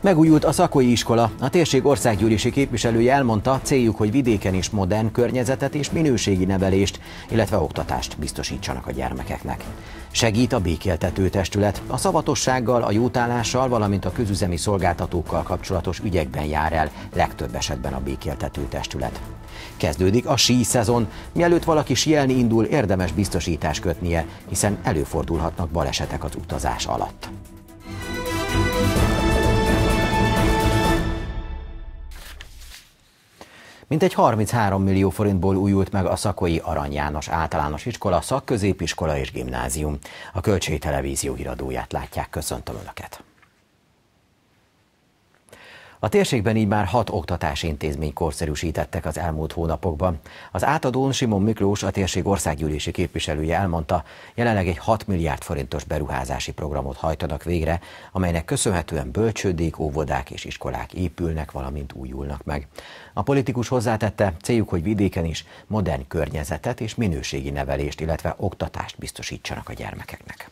Megújult a Szakói iskola. A térség országgyűlési képviselője elmondta, céljuk, hogy vidéken is modern környezetet és minőségi nevelést, illetve oktatást biztosítsanak a gyermekeknek. Segít a békéltető testület. A szavatossággal, a jótállással, valamint a közüzemi szolgáltatókkal kapcsolatos ügyekben jár el legtöbb esetben a békéltető testület. Kezdődik a sí szezon. Mielőtt valaki síelni indul, érdemes biztosítást kötnie, hiszen előfordulhatnak balesetek az utazás alatt. Mintegy 33 millió forintból újult meg a Szakói Arany János Általános Iskola, szakközépiskola és gimnázium. A Kölcsei Televízió híradóját látják, köszöntöm Önöket! A térségben így már 6 oktatási intézményt korszerűsítettek az elmúlt hónapokban. Az átadón Simon Miklós, a térség országgyűlési képviselője elmondta, jelenleg egy 6 milliárd forintos beruházási programot hajtanak végre, amelynek köszönhetően bölcsődék, óvodák és iskolák épülnek, valamint újulnak meg. A politikus hozzátette, céljuk, hogy vidéken is modern környezetet és minőségi nevelést, illetve oktatást biztosítsanak a gyermekeknek.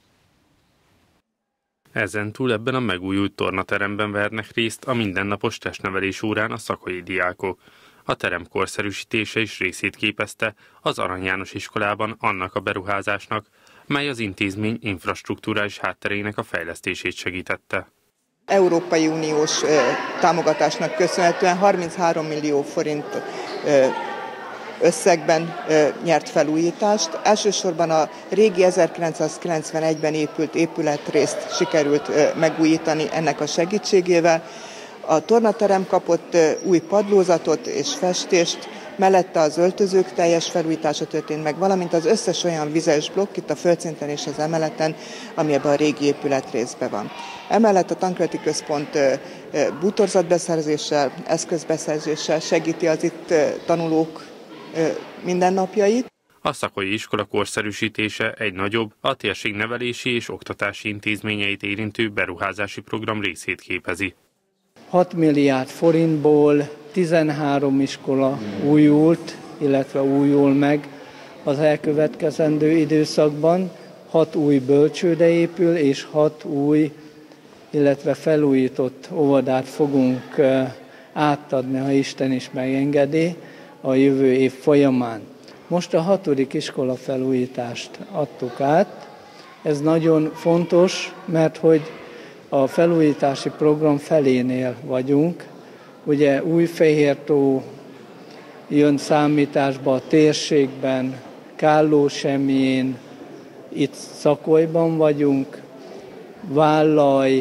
Ezentúl ebben a megújult tornateremben vehetnek részt a mindennapos testnevelés órán a szakói diákok. A terem korszerűsítése is részét képezte az Arany János iskolában annak a beruházásnak, mely az intézmény infrastruktúrális hátterének a fejlesztését segítette. Európai Uniós támogatásnak köszönhetően 33 millió forint összegben nyert felújítást. Elsősorban a régi 1991-ben épült épületrészt sikerült megújítani ennek a segítségével. A tornaterem kapott új padlózatot és festést, mellette az öltözők teljes felújítása történt meg, valamint az összes olyan vizes blokk itt a földszinten és az emeleten, ami ebben a régi épületrészben van. Emellett a tankönyvi központ bútorzatbeszerzéssel, eszközbeszerzéssel segíti az itt tanulók mindennapjait. A szakói iskola korszerűsítése egy nagyobb, a térség nevelési és oktatási intézményeit érintő beruházási program részét képezi. 6 milliárd forintból 13 iskola újult, illetve újul meg az elkövetkezendő időszakban. 6 új bölcsőde épül, és 6 új, illetve felújított óvodát fogunk átadni, ha Isten is megengedi, a jövő év folyamán. Most a 6. iskola felújítást adtuk át. Ez nagyon fontos, mert hogy a felújítási program felénél vagyunk. Ugye Újfehértó jön számításba a térségben, Kállósemjén, itt Szakólyban vagyunk, Vállaj,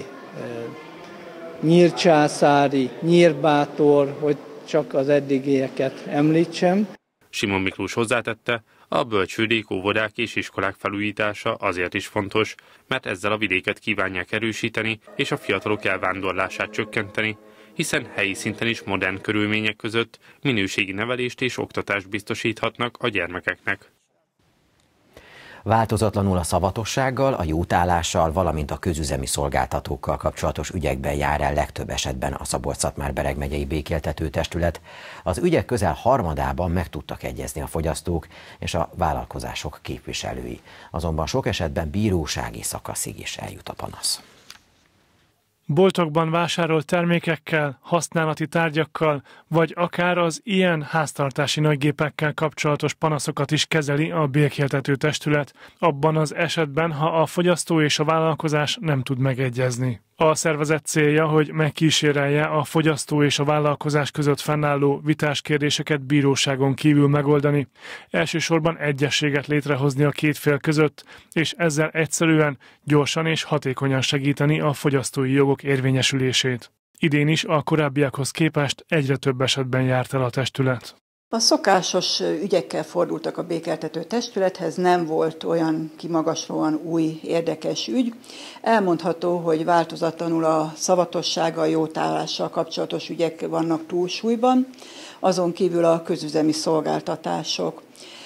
Nyírcsászári, Nyírbátor, hogy csak az eddigieket említsem. Simon Miklós hozzátette, a bölcsődék, óvodák és iskolák felújítása azért is fontos, mert ezzel a vidéket kívánják erősíteni és a fiatalok elvándorlását csökkenteni, hiszen helyi szinten is modern körülmények között minőségi nevelést és oktatást biztosíthatnak a gyermekeknek. Változatlanul a szavatossággal, a jótállással, valamint a közüzemi szolgáltatókkal kapcsolatos ügyekben jár el legtöbb esetben a Szabolcs-Szatmár-Bereg megyei békéltető testület. Az ügyek közel harmadában meg tudtak egyezni a fogyasztók és a vállalkozások képviselői. Azonban sok esetben bírósági szakaszig is eljut a panasz. Boltokban vásárolt termékekkel, használati tárgyakkal, vagy akár az ilyen háztartási nagygépekkel kapcsolatos panaszokat is kezeli a békéltető testület, abban az esetben, ha a fogyasztó és a vállalkozás nem tud megegyezni. A szervezet célja, hogy megkísérelje a fogyasztó és a vállalkozás között fennálló vitás kérdéseket bíróságon kívül megoldani, elsősorban egyezséget létrehozni a két fél között, és ezzel egyszerűen, gyorsan és hatékonyan segíteni a fogyasztói jogok érvényesülését. Idén is a korábbiakhoz képest egyre több esetben járt el a testület. A szokásos ügyekkel fordultak a békéltető testülethez, nem volt olyan kimagaslóan új, érdekes ügy. Elmondható, hogy változatlanul a szavatossággal, jótállással kapcsolatos ügyek vannak túlsúlyban, azon kívül a közüzemi szolgáltatások.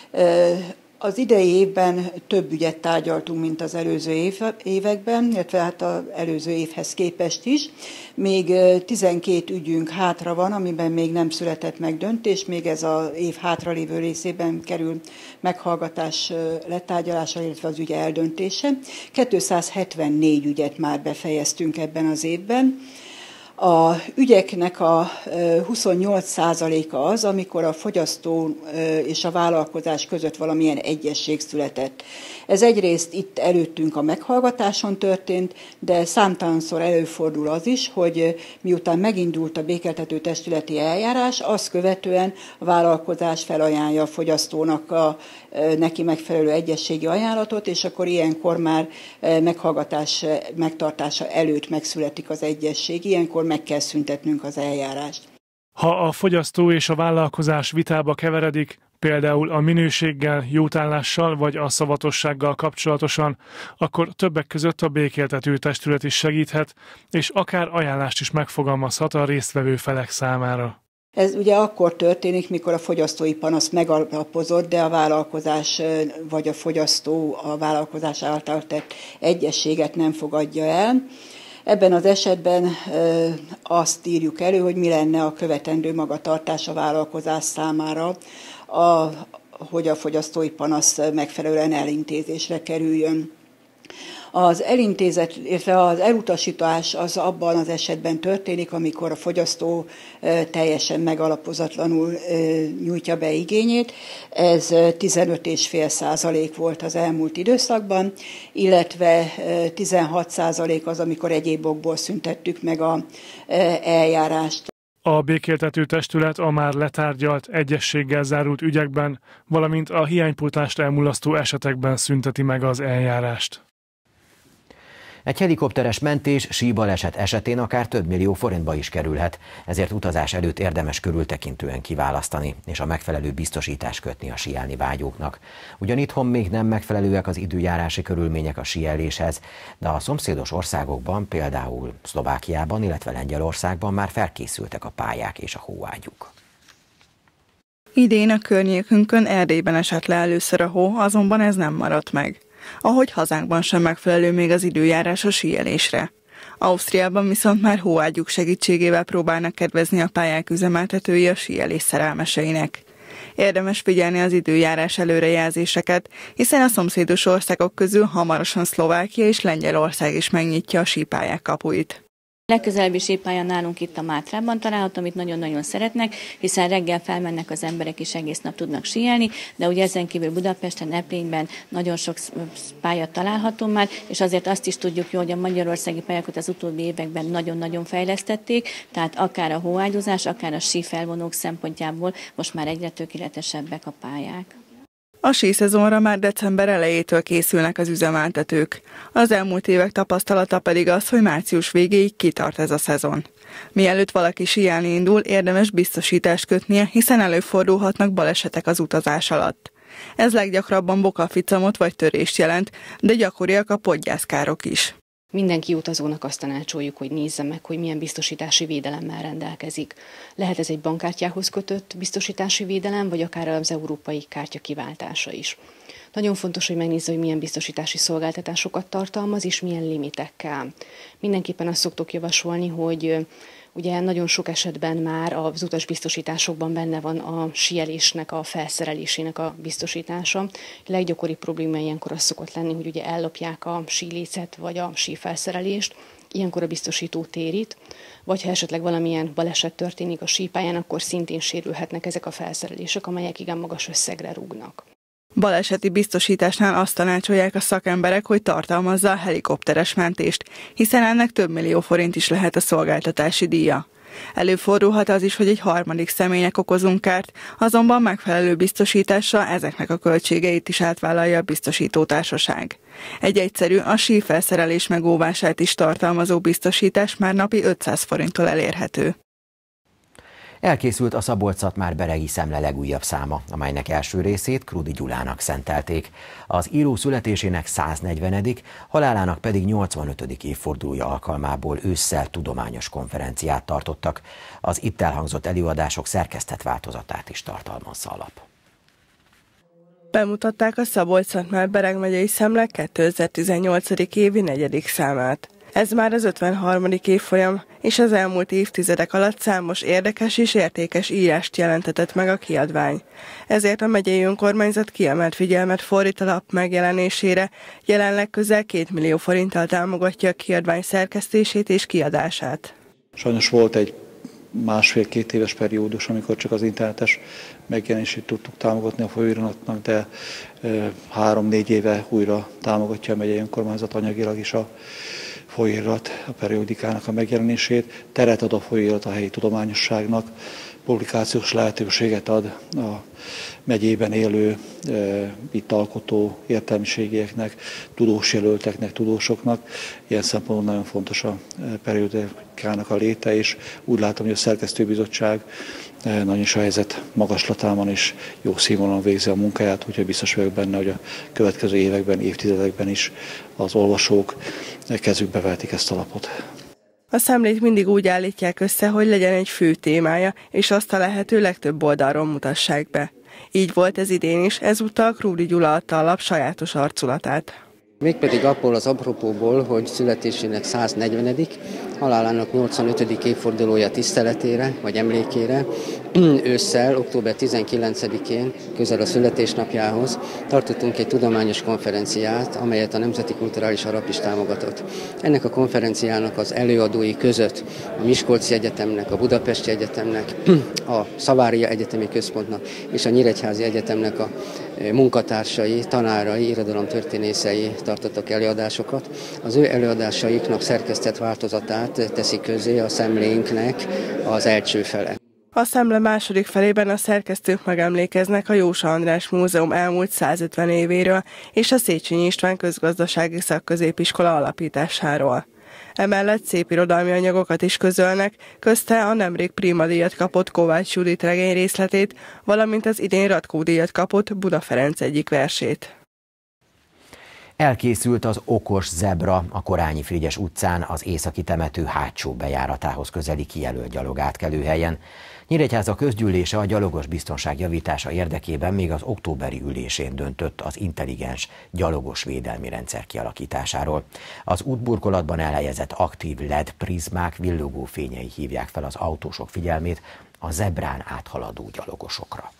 Az idei évben több ügyet tárgyaltunk, mint az előző években, illetve hát az előző évhez képest is. Még 12 ügyünk hátra van, amiben még nem született meg döntés, még ez az év hátralévő részében kerül meghallgatás letárgyalása, illetve az ügy eldöntése. 274 ügyet már befejeztünk ebben az évben. A ügyeknek a 28%-a az, amikor a fogyasztó és a vállalkozás között valamilyen egyezség született. Ez egyrészt itt előttünk a meghallgatáson történt, de számtalanszor előfordul az is, hogy miután megindult a békeltető testületi eljárás, azt követően a vállalkozás felajánlja a fogyasztónak a neki megfelelő egyezségi ajánlatot, és akkor ilyenkor már meghallgatás megtartása előtt megszületik az egyezség. Ilyenkor meg kell szüntetnünk az eljárást. Ha a fogyasztó és a vállalkozás vitába keveredik, például a minőséggel, jótállással vagy a szavatossággal kapcsolatosan, akkor többek között a békéltető testület is segíthet, és akár ajánlást is megfogalmazhat a résztvevő felek számára. Ez ugye akkor történik, mikor a fogyasztói panasz megalapozott, de a vállalkozás vagy a fogyasztó a vállalkozás által tett egyezséget nem fogadja el. Ebben az esetben azt írjuk elő, hogy mi lenne a követendő magatartás a vállalkozás számára, hogy a fogyasztói panasz megfelelően elintézésre kerüljön. Az elintézet, illetve az elutasítás az abban az esetben történik, amikor a fogyasztó teljesen megalapozatlanul nyújtja be igényét. Ez 15,5% volt az elmúlt időszakban, illetve 16% az, amikor egyéb okból szüntettük meg az eljárást. A békéltető testület a már letárgyalt, egyezséggel zárult ügyekben, valamint a hiánypótlást elmulasztó esetekben szünteti meg az eljárást. Egy helikopteres mentés síbaleset esetén akár több millió forintba is kerülhet, ezért utazás előtt érdemes körültekintően kiválasztani, és a megfelelő biztosítást kötni a síelni vágyóknak. Ugyan itthon még nem megfelelőek az időjárási körülmények a síeléshez, de a szomszédos országokban, például Szlovákiában, illetve Lengyelországban már felkészültek a pályák és a hóágyúk. Idén a környékünkön Erdélyben esett le először a hó, azonban ez nem maradt meg. Ahogy hazánkban sem megfelelő még az időjárás a síelésre. Ausztriában viszont már hóágyúk segítségével próbálnak kedvezni a pályák üzemeltetői a síelés szerelmeseinek. Érdemes figyelni az időjárás előrejelzéseket, hiszen a szomszédos országok közül hamarosan Szlovákia és Lengyelország is megnyitja a sípályák kapuit. Legközelebbi sípálya nálunk itt a Mátrában található, amit nagyon-nagyon szeretnek, hiszen reggel felmennek az emberek és egész nap tudnak síelni, de ugye ezen kívül Budapesten, Eplényben nagyon sok pálya található már, és azért azt is tudjuk jó, hogy a magyarországi pályákat az utóbbi években nagyon-nagyon fejlesztették, tehát akár a hóágyúzás, akár a sífelvonók szempontjából most már egyre tökéletesebbek a pályák. A síszezonra már december elejétől készülnek az üzemeltetők. Az elmúlt évek tapasztalata pedig az, hogy március végéig kitart ez a szezon. Mielőtt valaki síelni indul, érdemes biztosítást kötnie, hiszen előfordulhatnak balesetek az utazás alatt. Ez leggyakrabban bokaficamot vagy törést jelent, de gyakoriak a podgyászkárok is. Mindenki utazónak azt tanácsoljuk, hogy nézze meg, hogy milyen biztosítási védelemmel rendelkezik. Lehet ez egy bankkártyához kötött biztosítási védelem, vagy akár az európai kártya kiváltása is. Nagyon fontos, hogy megnézze, hogy milyen biztosítási szolgáltatásokat tartalmaz, és milyen limitekkel. Mindenképpen azt szoktuk javasolni, hogy ugye nagyon sok esetben már az utasbiztosításokban benne van a síelésnek, a felszerelésének a biztosítása. A leggyakoribb probléma ilyenkor az szokott lenni, hogy ugye ellopják a sílécet vagy a sífelszerelést, ilyenkor a biztosító térít, vagy ha esetleg valamilyen baleset történik a sípályán, akkor szintén sérülhetnek ezek a felszerelések, amelyek igen magas összegre rúgnak. Baleseti biztosításnál azt tanácsolják a szakemberek, hogy tartalmazza a helikopteres mentést, hiszen ennek több millió forint is lehet a szolgáltatási díja. Előfordulhat az is, hogy egy harmadik személynek okozunk kárt, azonban megfelelő biztosítással ezeknek a költségeit is átvállalja a biztosítótársaság. Egy egyszerű, a sífelszerelés megóvását is tartalmazó biztosítás már napi 500 forinttól elérhető. Elkészült a Szabolcs-Szatmár-Beregi Szemle legújabb száma, amelynek első részét Krudi Gyulának szentelték. Az író születésének 140., halálának pedig 85. évfordulója alkalmából ősszel tudományos konferenciát tartottak. Az itt elhangzott előadások szerkesztett változatát is tartalmazza a lap. Bemutatták a Szabolcs-Szatmár-Bereg megyei Szemle 2018. évi 4. számát. Ez már az 53. évfolyam, és az elmúlt évtizedek alatt számos érdekes és értékes írást jelentetett meg a kiadvány. Ezért a megyei önkormányzat kiemelt figyelmet fordít a lap megjelenésére, jelenleg közel 2 millió forinttal támogatja a kiadvány szerkesztését és kiadását. Sajnos volt egy 1,5-2 éves periódus, amikor csak az internetes megjelenését tudtuk támogatni a folyóiratnak, de 3-4 éve újra támogatja a megyei önkormányzat anyagilag is a folyóirat, a periódikának a megjelenését. Teret ad a folyóirat a helyi tudományosságnak, publikációs lehetőséget ad a megyében élő, itt alkotó értelmiségieknek, tudósjelölteknek, tudósoknak. Ilyen szempontból nagyon fontos a periódikának a léte, és úgy látom, hogy a szerkesztőbizottság nagyon is a helyzet magaslatában és jó színvonalon végzi a munkáját, úgyhogy biztos vagyok benne, hogy a következő években, évtizedekben is az olvasók kezükbe vehetik ezt a lapot. A szemlét mindig úgy állítják össze, hogy legyen egy fő témája, és azt a lehető legtöbb oldalról mutassák be. Így volt ez idén is, ezúttal Krúdi Gyula adta a lap sajátos arculatát. Mégpedig abból az apropóból, hogy születésének 140., halálának 85. évfordulója tiszteletére, vagy emlékére, ősszel, október 19-én, közel a születésnapjához tartottunk egy tudományos konferenciát, amelyet a Nemzeti Kulturális Alap is támogatott. Ennek a konferenciának az előadói között a Miskolci Egyetemnek, a Budapesti Egyetemnek, a Szavária Egyetemi Központnak és a Nyíregyházi Egyetemnek a munkatársai, tanárai, irodalomtörténészei tartottak előadásokat. Az ő előadásaiknak szerkesztett változatát teszi közé a szemlénknek az első fele. A szemle második felében a szerkesztők megemlékeznek a Jósa András Múzeum elmúlt 150 évéről és a Széchenyi István Közgazdasági Szakközépiskola alapításáról. Emellett szép irodalmi anyagokat is közölnek, közte a nemrég Prima díjat kapott Kovács Judit regény részletét, valamint az idén Ratkó díjat kapott Buda Ferenc egyik versét. Elkészült az okos zebra a Korányi-Frigyes utcán az északi temető hátsó bejáratához közeli kijelölt gyalogátkelőhelyen. Nyíregyháza közgyűlése a gyalogos biztonság javítása érdekében még az októberi ülésén döntött az intelligens gyalogos védelmi rendszer kialakításáról. Az útburkolatban elhelyezett aktív LED prizmák villogó fényei hívják fel az autósok figyelmét a zebrán áthaladó gyalogosokra.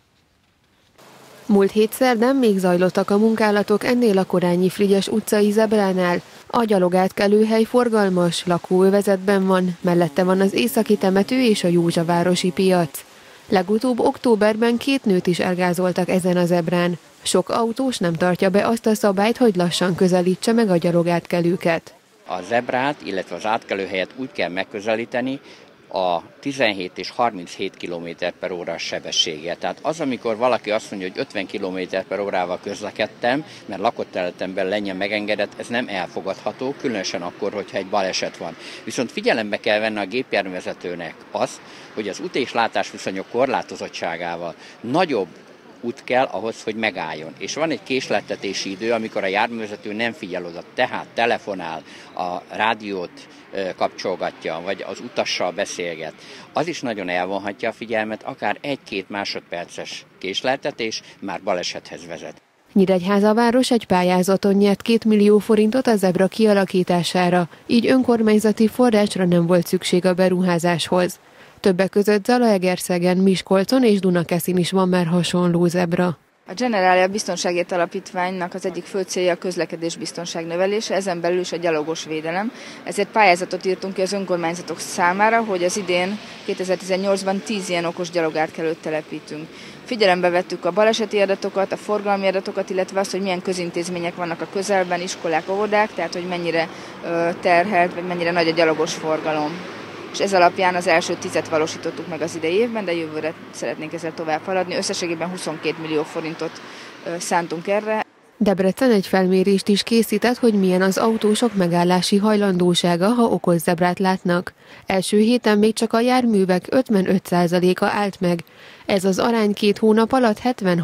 Múlt hét szerdán még zajlottak a munkálatok ennél a Korányi-Frigyes utcai zebránál. A gyalogátkelőhely forgalmas, lakóövezetben van, mellette van az északi temető és a Józsavárosi piac. Legutóbb októberben 2 nőt is elgázoltak ezen a zebrán. Sok autós nem tartja be azt a szabályt, hogy lassan közelítse meg a gyalogátkelőket. A zebrát, illetve az átkelőhelyet úgy kell megközelíteni, a 17 és 37 km/h sebessége. Tehát az, amikor valaki azt mondja, hogy 50 km/h közlekedtem, mert lakott területemben lenyen megengedett, ez nem elfogadható, különösen akkor, hogyha egy baleset van. Viszont figyelembe kell venni a gépjárművezetőnek az, hogy az út- és látásviszonyok korlátozottságával nagyobb út kell ahhoz, hogy megálljon. És van egy késleltetési idő, amikor a járművezető nem figyel oda, tehát telefonál, a rádiót kapcsolgatja, vagy az utassal beszélget. Az is nagyon elvonhatja a figyelmet, akár 1-2 másodperces késleltetés már balesethez vezet. Nyíregyháza város egy pályázaton nyert 2 millió forintot a zebra kialakítására, így önkormányzati forrásra nem volt szükség a beruházáshoz. Többek között Zalaegerszegen, Miskolcon és Dunakeszin is van már hasonló zebra. A Generalia Biztonságért Alapítványnak az egyik fő célja a közlekedésbiztonság növelése, ezen belül is a gyalogos védelem. Ezért pályázatot írtunk ki az önkormányzatok számára, hogy az idén 2018-ban 10 ilyen okos gyalogátkelőt telepítünk. Figyelembe vettük a baleseti adatokat, a forgalmi adatokat, illetve azt, hogy milyen közintézmények vannak a közelben, iskolák, óvodák, tehát hogy mennyire terhelt, vagy mennyire nagy a gyalogos forgalom. És ez alapján az első 10-et valósítottuk meg az idei évben, de jövőre szeretnénk ezzel tovább haladni. Összességében 22 millió forintot szántunk erre. Debrecen egy felmérést is készített, hogy milyen az autósok megállási hajlandósága, ha okos zebrát látnak. Első héten még csak a járművek 55%-a állt meg. Ez az arány 2 hónap alatt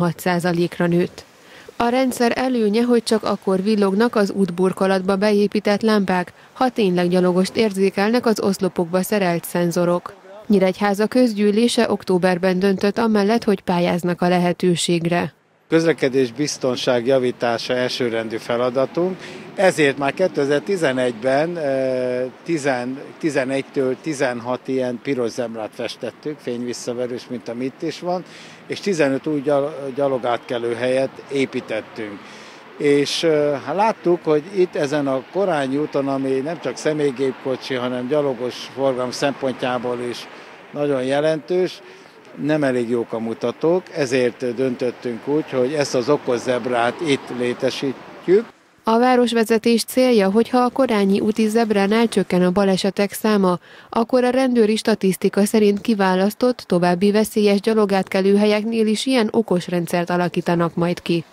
76%-ra nőtt. A rendszer előnye, hogy csak akkor villognak az útburkolatba beépített lámpák, ha tényleg gyalogost érzékelnek az oszlopokba szerelt szenzorok. Nyíregyháza közgyűlése októberben döntött amellett, hogy pályáznak a lehetőségre. Közlekedés biztonság javítása elsőrendű feladatunk, ezért már 2011-ben 11-től 16 ilyen piros zebrát festettük, fényvisszaverős, mint amit is van, és 15 új gyalogátkelő helyet építettünk. és láttuk, hogy itt ezen a Korányi úton, ami nem csak személygépkocsi, hanem gyalogos forgalom szempontjából is nagyon jelentős, nem elég jók a mutatók, ezért döntöttünk úgy, hogy ezt az okos zebrát itt létesítjük. A városvezetés célja, hogyha a Korányi úti zebránál csökken a balesetek száma, akkor a rendőri statisztika szerint kiválasztott, további veszélyes gyalogátkelőhelyeknél is ilyen okos rendszert alakítanak majd ki.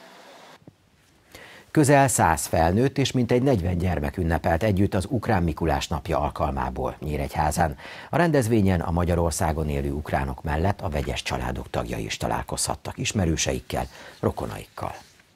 Közel 100 felnőtt és mintegy 40 gyermek ünnepelt együtt az Ukrán Mikulás napja alkalmából Nyíregyházán. A rendezvényen a Magyarországon élő ukránok mellett a vegyes családok tagjai is találkozhattak ismerőseikkel, rokonaikkal.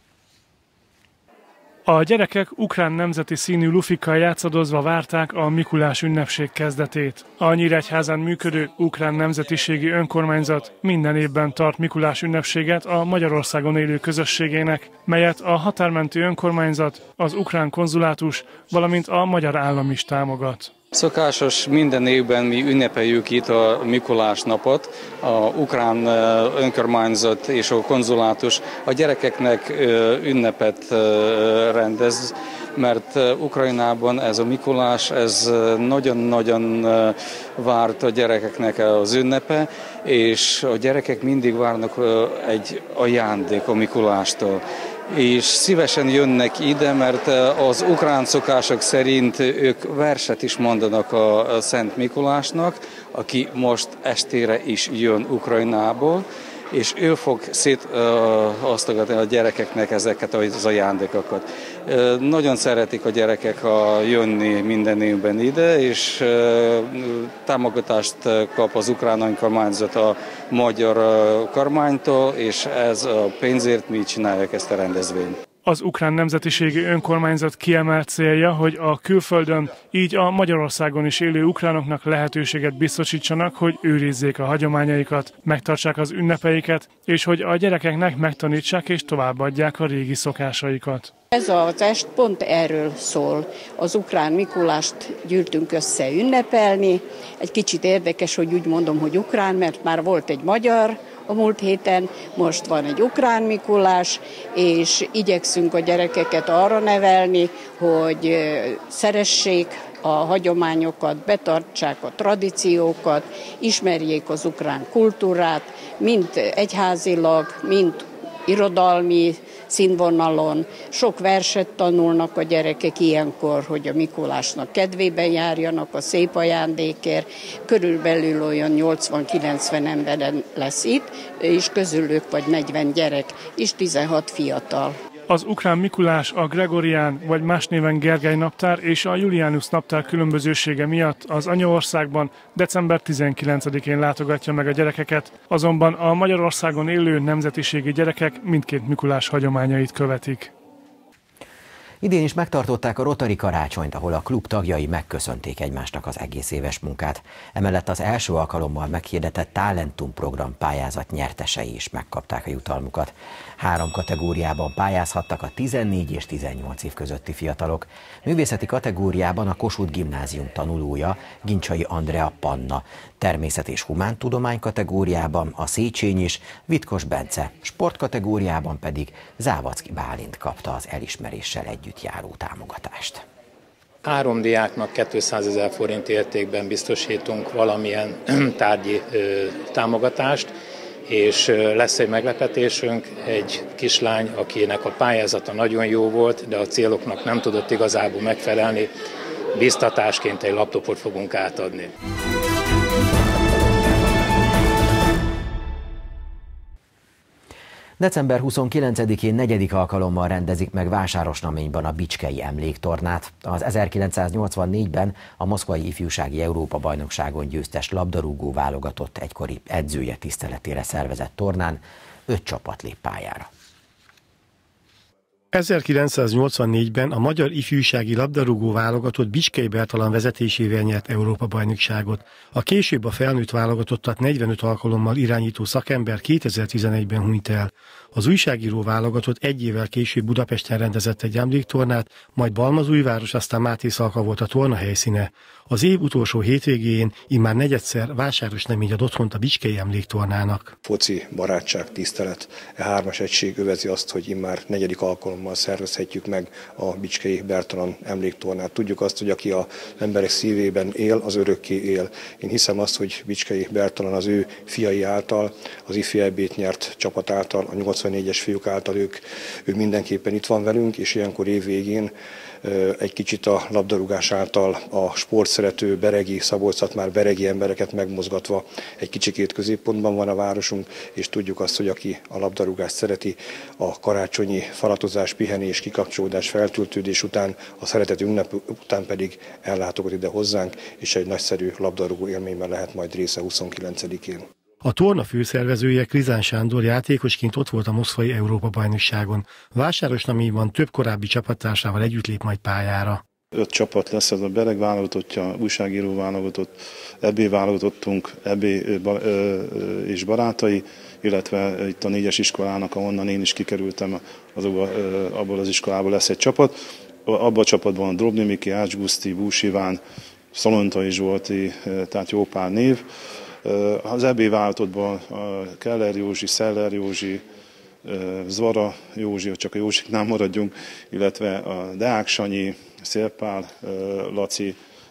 A gyerekek ukrán nemzeti színű lufikkal játszadozva várták a Mikulás ünnepség kezdetét. A Nyíregyházán működő ukrán nemzetiségi önkormányzat minden évben tart Mikulás ünnepséget a Magyarországon élő közösségének, melyet a határmenti önkormányzat, az ukrán konzulátus, valamint a magyar állam is támogat. Szokásos, minden évben mi ünnepeljük itt a Mikulás napot, a ukrán önkormányzat és a konzulátus a gyerekeknek ünnepet rendez, mert Ukrajnában ez a Mikulás, ez nagyon-nagyon várt a gyerekeknek az ünnepe, és a gyerekek mindig várnak egy ajándék a Mikulástól. És szívesen jönnek ide, mert az ukrán szokások szerint ők verset is mondanak a Szent Mikulásnak, aki most estére is jön Ukrajnából, és ő fog szétosztogatni a gyerekeknek ezeket az ajándékokat. Nagyon szeretik a gyerekek jönni minden évben ide, és támogatást kap az ukrán önkormányzat a magyar kormánytól, és ez a pénzért mi csináljuk ezt a rendezvényt. Az ukrán nemzetiségi önkormányzat kiemelt célja, hogy a külföldön, így a Magyarországon is élő ukránoknak lehetőséget biztosítsanak, hogy őrizzék a hagyományaikat, megtartsák az ünnepeiket, és hogy a gyerekeknek megtanítsák és továbbadják a régi szokásaikat. Ez az est pont erről szól. Az ukrán Mikulást gyűltünk össze ünnepelni. Egy kicsit érdekes, hogy úgy mondom, hogy ukrán, mert már volt egy magyar a múlt héten, most van egy ukrán Mikulás, és igyekszünk a gyerekeket arra nevelni, hogy szeressék a hagyományokat, betartsák a tradíciókat, ismerjék az ukrán kultúrát, mind egyházilag, mind irodalmi színvonalon. Sok verset tanulnak a gyerekek ilyenkor, hogy a Mikulásnak kedvében járjanak a szép ajándékért. Körülbelül olyan 80-90 emberen lesz itt, és közülük vagy 40 gyerek, és 16 fiatal. Az ukrán Mikulás, a Gregorián vagy más néven Gergely naptár és a Julianus naptár különbözősége miatt az anyaországban december 19-én látogatja meg a gyerekeket, azonban a Magyarországon élő nemzetiségi gyerekek mindkét Mikulás hagyományait követik. Idén is megtartották a Rotary karácsonyt, ahol a klub tagjai megköszönték egymásnak az egész éves munkát. Emellett az első alkalommal meghirdetett Talentum program pályázat nyertesei is megkapták a jutalmukat. 3 kategóriában pályázhattak a 14 és 18 év közötti fiatalok. Művészeti kategóriában a Kossuth Gimnázium tanulója, Gincsai Andrea Panna. Természet és humántudomány kategóriában a Széchenyi Vitkos Bence. Sport kategóriában pedig Závacki Bálint kapta az elismeréssel együtt járó támogatást. 3 diáknak 200 000 forint értékben biztosítunk valamilyen tárgyi támogatást, és lesz egy meglepetésünk, egy kislány, akinek a pályázata nagyon jó volt, de a céloknak nem tudott igazából megfelelni, biztatásként egy laptopot fogunk átadni. December 29-én 4. alkalommal rendezik meg Vásárosnaményban a Bicskei Emléktornát. Az 1984-ben a moszkvai ifjúsági Európa-bajnokságon győztes labdarúgó válogatott egykori edzője tiszteletére szervezett tornán 5 csapat lép pályára. 1984-ben a magyar ifjúsági labdarúgó válogatott Bicskei Bertalan vezetésével nyert Európa-bajnokságot. A később a felnőtt válogatottat 45 alkalommal irányító szakember 2011-ben hunyt el. Az újságíró válogatott 1 évvel később Budapesten rendezett egy emléktornát, majd Balmazújváros, aztán Mátészalka volt a torna helyszíne. Az év utolsó hétvégén immár negyedszer Vásárosnemény ad otthont a Bicskei Emléktornának. Foci, barátság, tisztelet, 3-as egység övezi azt, hogy immár 4. alkalommal alkalommal szervezhetjük meg a Bicskei Bertalan emléktornát. Tudjuk azt, hogy aki az emberek szívében él, az örökké él. Én hiszem azt, hogy Bicskei Bertalan az ő fiai által, az ifi EB-t nyert csapat által, a 84-es fiúk által ő mindenképpen itt van velünk, és ilyenkor év végén egy kicsit a labdarúgás által a sportszerető beregi, Szabolcs-Szatmár beregi embereket megmozgatva egy kicsikét középpontban van a városunk, és tudjuk azt, hogy aki a labdarúgást szereti, a karácsonyi falatozás, pihenés, kikapcsolódás, feltöltődés után, a szeretet ünnep után pedig ellátogat ide hozzánk, és egy nagyszerű labdarúgó élményben lehet majd része 29-én. A torna főszervezője Krizán Sándor játékosként ott volt a moszkvai Európa-bajnokságon. Vásárosnaményban több korábbi csapattársával együtt lép majd pályára. 5 csapat lesz, ez a Bereg válogatottja, újságíró válogatott, EB válogatottunk, EB és barátai, illetve itt a 4-es iskolának, ahonnan én is kikerültem, abból az iskolából lesz egy csapat. Abban a csapatban a Drobny Miki, Ács Guszti, Bús Iván, Szalontai Zsolti, tehát jó pár név. Az EB válogatottban Keller Józsi, Szeller Józsi, Zvara Józsi, csak a Józsiknál maradjunk, illetve a Deák Sanyi, Szélpál Laci,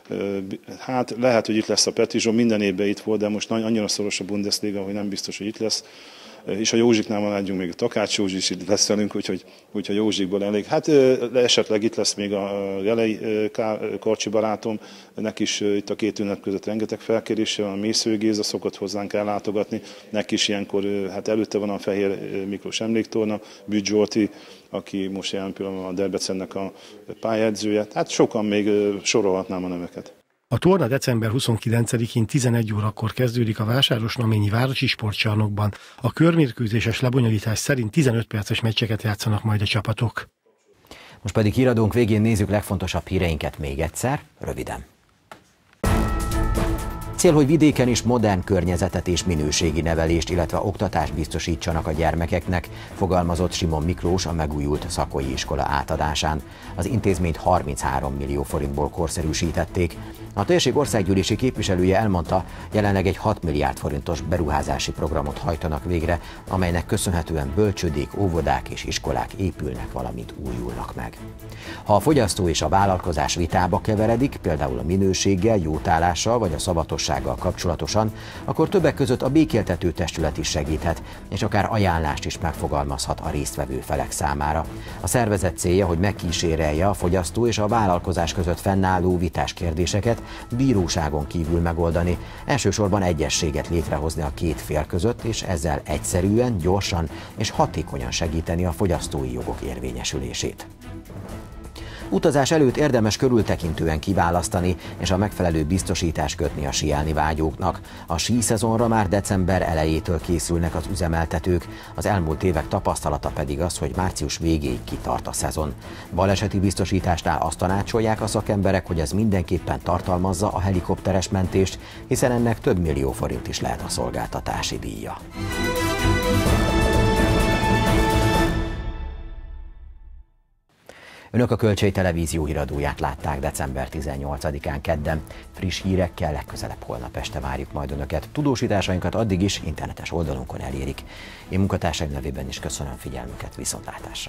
hát lehet, hogy itt lesz a Petrizsó, minden évben itt volt, de most annyira szoros a Bundesliga, hogy nem biztos, hogy itt lesz. És a Józsiknál maradjunk, még a Takács Józsi is itt lesz velünk, úgyhogy Józsikból elég. Hát esetleg itt lesz még a Jelei Karcsi barátom, neki is itt a 2 ünnep között rengeteg felkérése, a Mésző Géza szokott hozzánk ellátogatni, neki is ilyenkor, hát előtte van a Fehér Miklós emléktorna, Bücs Zsolti, aki most jelen pillanatban a Debrecennek a pályaedzője, hát sokan még sorolhatnám a neveket. A torna december 29-én 11 órakor kezdődik a Vásárosnaményi Városi Sportcsarnokban. A körmérkőzéses lebonyolítás szerint 15 perces meccseket játszanak majd a csapatok. Most pedig híradónk végén nézzük legfontosabb híreinket még egyszer, röviden. Cél, hogy vidéken is modern környezetet és minőségi nevelést, illetve oktatást biztosítsanak a gyermekeknek, fogalmazott Simon Miklós a megújult Szakolyi iskola átadásán. Az intézményt 33 millió forintból korszerűsítették. A térség országgyűlési képviselője elmondta, jelenleg egy 6 milliárd forintos beruházási programot hajtanak végre, amelynek köszönhetően bölcsődék, óvodák és iskolák épülnek, valamint újulnak meg. Ha a fogyasztó és a vállalkozás vitába keveredik, például a minőséggel, jótállással vagy a szavatossággal kapcsolatosan, akkor többek között a békéltető testület is segíthet, és akár ajánlást is megfogalmazhat a résztvevő felek számára. A szervezet célja, hogy megkísérelje a fogyasztó és a vállalkozás között fennálló vitás kérdéseket bíróságon kívül megoldani, elsősorban egyezséget létrehozni a két fél között, és ezzel egyszerűen, gyorsan és hatékonyan segíteni a fogyasztói jogok érvényesülését. Utazás előtt érdemes körültekintően kiválasztani, és a megfelelő biztosítást kötni a síelni vágyóknak. A síszezonra már december elejétől készülnek az üzemeltetők, az elmúlt évek tapasztalata pedig az, hogy március végéig kitart a szezon. Baleseti biztosításnál azt tanácsolják a szakemberek, hogy ez mindenképpen tartalmazza a helikopteres mentést, hiszen ennek több millió forint is lehet a szolgáltatási díja. Önök a Kölcsei Televízió híradóját látták december 18-án kedden. Friss hírekkel legközelebb holnap este várjuk majd Önöket. Tudósításainkat addig is internetes oldalunkon elérik. Én munkatársaim nevében is köszönöm figyelmüket, viszontlátásra!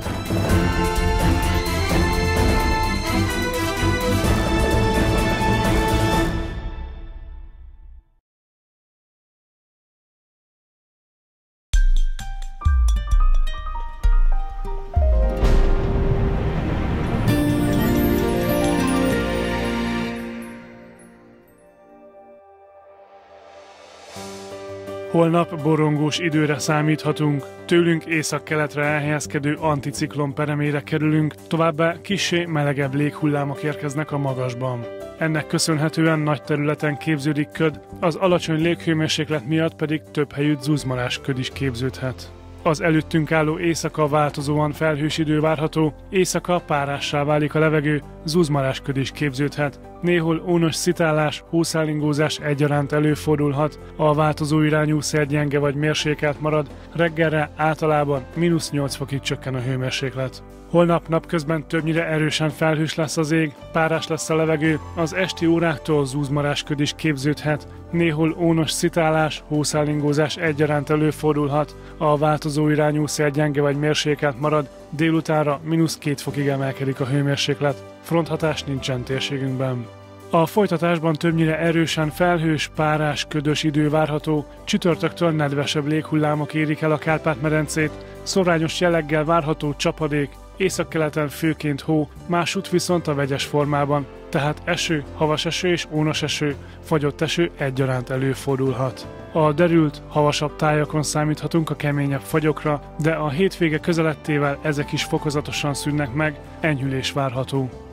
Holnap borongós időre számíthatunk, tőlünk északkeletre elhelyezkedő anticiklon peremére kerülünk, továbbá kissé melegebb léghullámok érkeznek a magasban. Ennek köszönhetően nagy területen képződik köd, az alacsony léghőmérséklet miatt pedig több helyütt zuzmarás köd is képződhet. Az előttünk álló éjszaka változóan felhős idő várható, éjszaka párássá válik a levegő, zuzmarásköd is képződhet. Néhol ónos szitálás, hószálingózás egyaránt előfordulhat, a változó irányú szergyenge vagy mérsékelt marad, reggelre általában -8 fokig csökken a hőmérséklet. Holnap napközben többnyire erősen felhős lesz az ég, párás lesz a levegő, az esti óráktól zúzmarásköd is képződhet, néhol ónos szitálás, hószálingózás egyaránt előfordulhat, a változó irányú szélgyenge vagy mérsékelt marad, délutánra -2 fokig emelkedik a hőmérséklet, fronthatás nincsen térségünkben. A folytatásban többnyire erősen felhős, párás, ködös idő várható, csütörtöktől nedvesebb léghullámok érik el a Kárpát-medencét, szórványos jelleggel várható csapadék, északkeleten főként hó, másút viszont a vegyes formában, tehát eső, havas eső és ónos eső, fagyott eső egyaránt előfordulhat. A derült, havasabb tájakon számíthatunk a keményebb fagyokra, de a hétvége közelettével ezek is fokozatosan szűnnek meg, enyhülés várható.